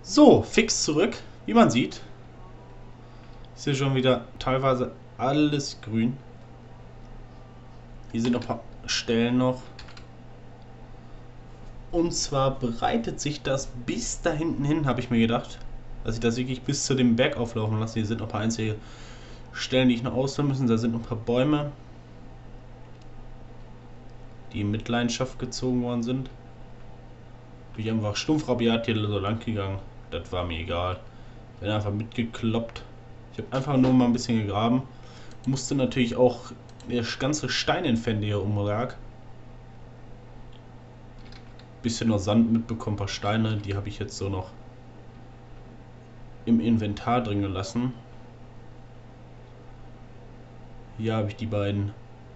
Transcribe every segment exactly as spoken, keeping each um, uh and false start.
So, fix zurück. Wie man sieht, ist hier schon wieder teilweise alles grün. Hier sind noch ein paar Stellen noch. Und zwar breitet sich das bis da hinten hin, habe ich mir gedacht. Dass ich das wirklich bis zu dem Berg auflaufen lasse. Hier sind noch ein paar einzige Stellen, die ich noch ausführen müssen. Da sind noch ein paar Bäume, die in Mitleidenschaft gezogen worden sind. Bin ich einfach stumpf rabiat hier so lang gegangen. Das war mir egal. Bin einfach mitgekloppt. Ich habe einfach nur mal ein bisschen gegraben. Musste natürlich auch das ganze Stein entfernen, der hier umlag. Bisschen noch Sand mitbekommen, ein paar Steine, die habe ich jetzt so noch im Inventar drin gelassen. Hier habe ich die beiden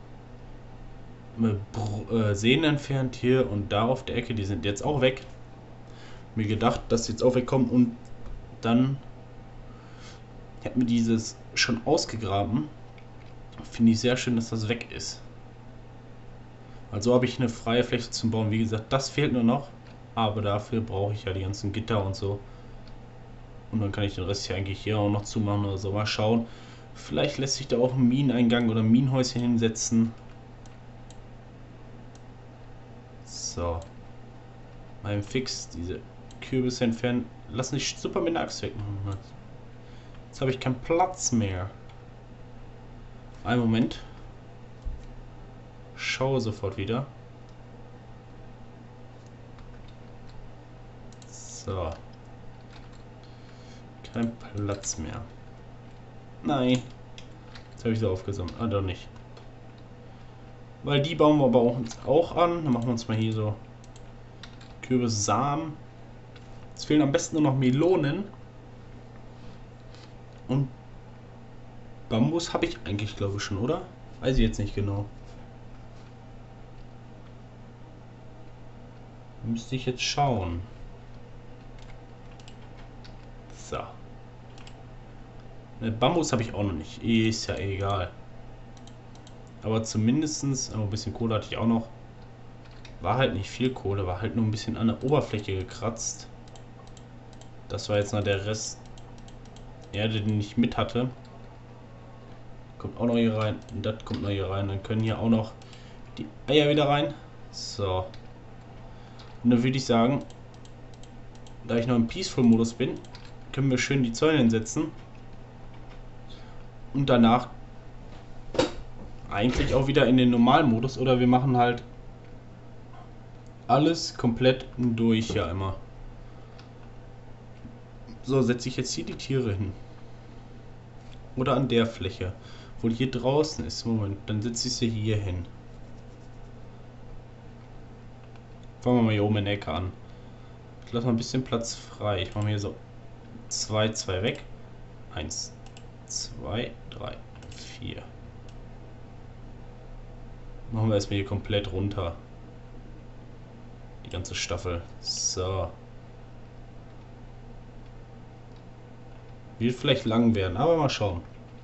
äh, Seen entfernt, hier und da auf der Ecke, die sind jetzt auch weg. Mir gedacht, dass sie jetzt auch wegkommen und dann hätten wir dieses schon ausgegraben. Finde ich sehr schön, dass das weg ist. Also habe ich eine freie Fläche zum Bauen. Wie gesagt, das fehlt nur noch. Aber dafür brauche ich ja die ganzen Gitter und so. Und dann kann ich den Rest hier eigentlich hier auch noch zumachen oder so. Mal schauen. Vielleicht lässt sich da auch ein Mineneingang oder ein Minenhäuschen hinsetzen. So. Beim Fix diese Kürbisse entfernen. Lass mich super mit der Axt wegmachen. Jetzt habe ich keinen Platz mehr. Einen Moment. Schaue sofort wieder. So. Kein Platz mehr. Nein. Jetzt habe ich sie aufgesammelt. Ah, doch nicht. Weil die bauen wir aber auch uns auch an. Dann machen wir uns mal hier so Kürbissamen. Es fehlen am besten nur noch Melonen. Und Bambus habe ich eigentlich, glaube ich, schon, oder? Weiß ich jetzt nicht genau. Müsste ich jetzt schauen. So. Ne, Bambus habe ich auch noch nicht. Ist ja egal. Aber zumindestens, oh, ein bisschen Kohle hatte ich auch noch. War halt nicht viel Kohle, war halt nur ein bisschen an der Oberfläche gekratzt. Das war jetzt noch der Rest Erde, den ich mit hatte. Kommt auch noch hier rein. Und das kommt noch hier rein. Dann können hier auch noch die Eier wieder rein. So. Und dann würde ich sagen, da ich noch im Peaceful-Modus bin, können wir schön die Zäune hinsetzen. Und danach eigentlich auch wieder in den Normalmodus. Oder wir machen halt alles komplett durch ja immer. So, setze ich jetzt hier die Tiere hin. Oder an der Fläche. Wo hier draußen ist. Moment, dann setze ich sie hier hin. Fangen wir mal hier oben in der Ecke an. Ich lasse mal ein bisschen Platz frei. Ich mache mir hier so zwei, zwei weg. Eins, zwei, drei, vier. Machen wir erstmal hier komplett runter. Die ganze Staffel. So. Wird vielleicht lang werden, aber mal schauen.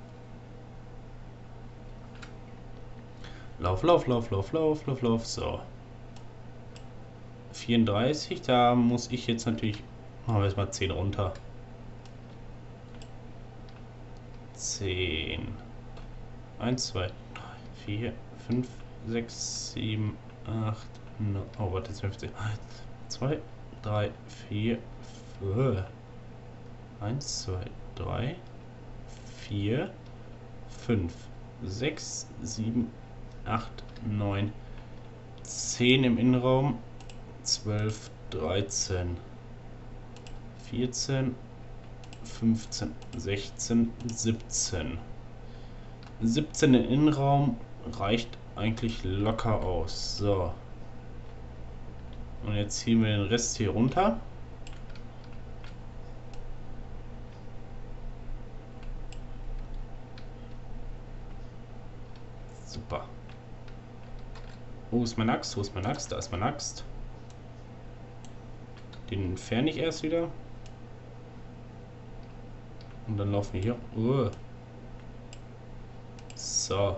Lauf, lauf, lauf, lauf, lauf, lauf, lauf. So. vierunddreißig, da muss ich jetzt natürlich. Machen wir jetzt mal zehn runter. zehn. eins, zwei, drei, vier, fünf, sechs, sieben, acht, neun. Oh, warte, jetzt fünfzehn. eins, zwei, drei, vier, fünf. eins, zwei, drei, vier, fünf, sechs, sieben, acht, neun, zehn im Innenraum, zwölf, dreizehn, vierzehn, fünfzehn, sechzehn, siebzehn. siebzehn im Innenraum reicht eigentlich locker aus. So. Und jetzt ziehen wir den Rest hier runter. Super. Wo ist meine Axt? Wo ist meine Axt? Da ist meine Axt. Den entferne ich erst wieder. Und dann laufen wir hier. Uh. So.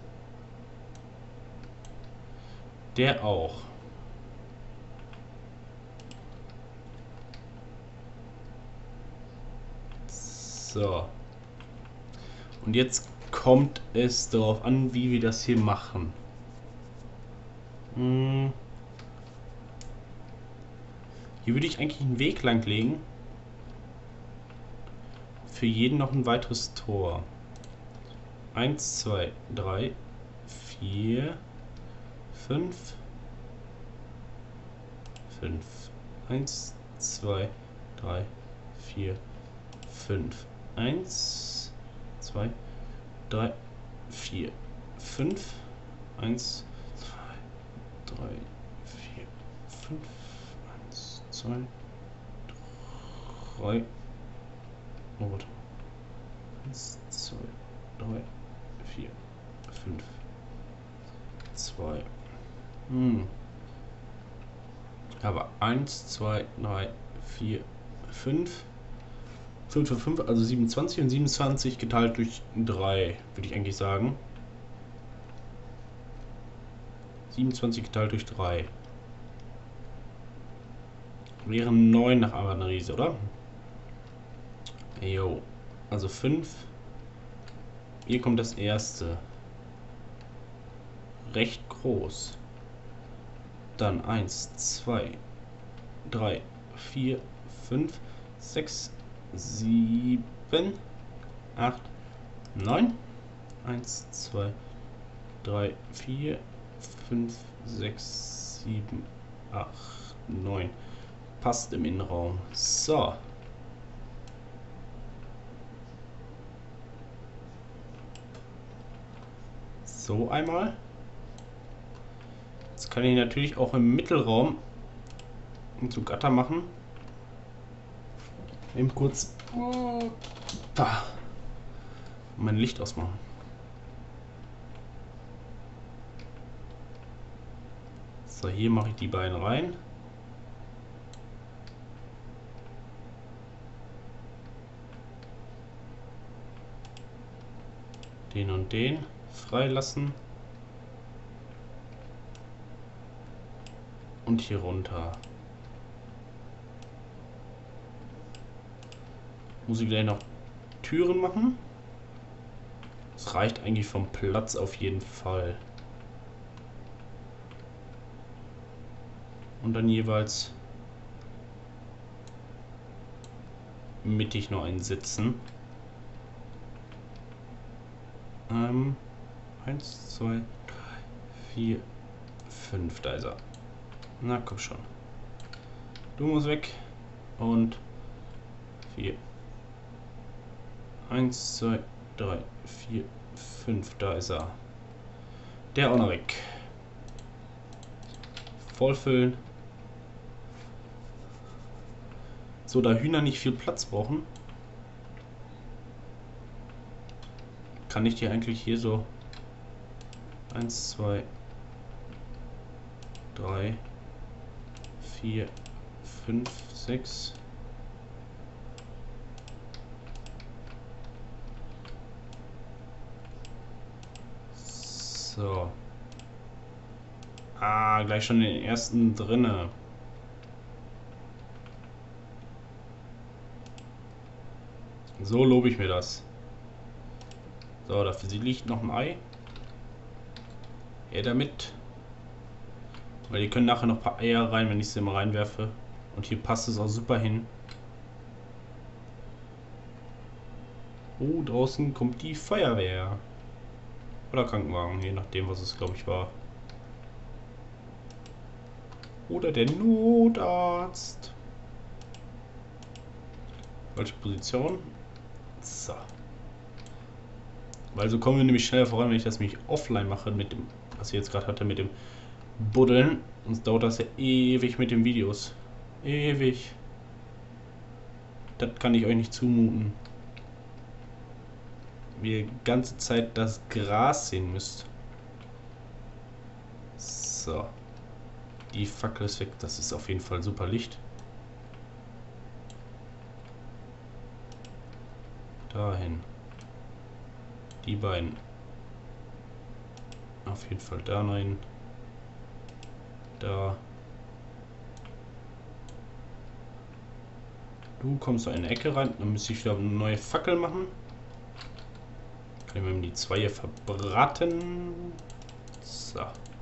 Der auch. So. Und jetzt kommt es darauf an, wie wir das hier machen. Hm. Hier würde ich eigentlich einen Weg lang legen. Für jeden noch ein weiteres Tor. Eins, zwei, drei, vier, fünf. fünf. Eins, zwei, drei, vier, fünf. Eins, zwei, drei, vier, fünf. Eins, zwei, drei, vier, fünf. Eins, zwei, drei. Oh, warte. Eins, zwei, drei, vier, fünf. Zwei. Hm. Aber eins, zwei, drei, vier, fünf. fünf für fünf, also siebenundzwanzig und siebenundzwanzig geteilt durch drei, würde ich eigentlich sagen. siebenundzwanzig geteilt durch drei. Wären neun nach Analyse, oder? Jo. Also fünf. Hier kommt das erste. Recht groß. Dann eins, zwei, drei, vier, fünf, sechs, sieben, acht, neun. eins, zwei, drei, vier, fünf, sechs, sieben, acht, neun. Passt im Innenraum. So. So einmal. Jetzt kann ich natürlich auch im Mittelraum so Gatter machen. Eben kurz ah, mein Licht ausmachen. So, hier mache ich die beiden rein. Den und den freilassen. Und hier runter. Muss ich gleich noch Türen machen? Das reicht eigentlich vom Platz auf jeden Fall. Und dann jeweils mittig noch einsetzen. Ähm, eins, zwei, drei, vier, fünf. Da ist er. Na, komm schon. Du musst weg. Und vier. eins, zwei, drei, vier, fünf. Da ist er. Der auch noch weg. Vollfüllen. So, da Hühner nicht viel Platz brauchen, kann ich die eigentlich hier so eins, zwei, drei, vier, fünf, sechs. So. Ah, gleich schon den ersten drinne. So lobe ich mir das. So, dafür liegt noch ein Ei. Ja, damit. Weil die können nachher noch ein paar Eier rein, wenn ich sie immer reinwerfe. Und hier passt es auch super hin. Oh, draußen kommt die Feuerwehr. Oder Krankenwagen, je nachdem, was es, glaube ich, war. Oder der Notarzt. Falsche Position. So. Weil so kommen wir nämlich schneller voran, wenn ich das nämlich offline mache mit dem, was ich jetzt gerade hatte, mit dem Buddeln. Sonst dauert das ja ewig mit den Videos. Ewig. Das kann ich euch nicht zumuten. Wie ihr die ganze Zeit das Gras sehen müsst. So. Die Fackel ist weg. Das ist auf jeden Fall super Licht. Dahin. Die beiden. Auf jeden Fall da rein. Da. Du kommst so in eine Ecke rein, dann müsste ich wieder eine neue Fackel machen. Können wir die zwei hier verbraten. So.